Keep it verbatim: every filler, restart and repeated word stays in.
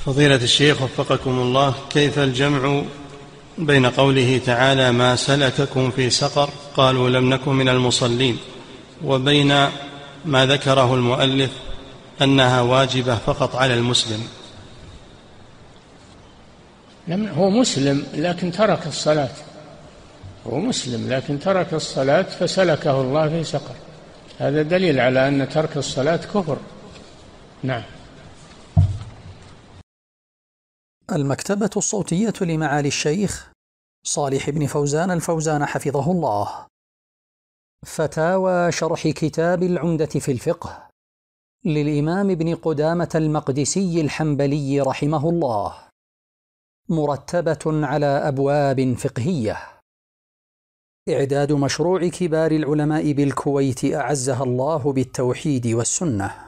فضيلة الشيخ وفقكم الله، كيف الجمع بين قوله تعالى ما سلككم في سقر قالوا لم نكن من المصلين، وبين ما ذكره المؤلف أنها واجبة فقط على المسلم؟ هو مسلم لكن ترك الصلاة، هو مسلم لكن ترك الصلاة فسلكه الله في سقر، هذا دليل على أن ترك الصلاة كفر. نعم. المكتبة الصوتية لمعالي الشيخ صالح بن فوزان الفوزان حفظه الله. فتاوى شرح كتاب العمدة في الفقه للإمام ابن قدامة المقدسي الحنبلي رحمه الله، مرتبة على أبواب فقهية، إعداد مشروع كبار العلماء بالكويت أعزها الله بالتوحيد والسنة.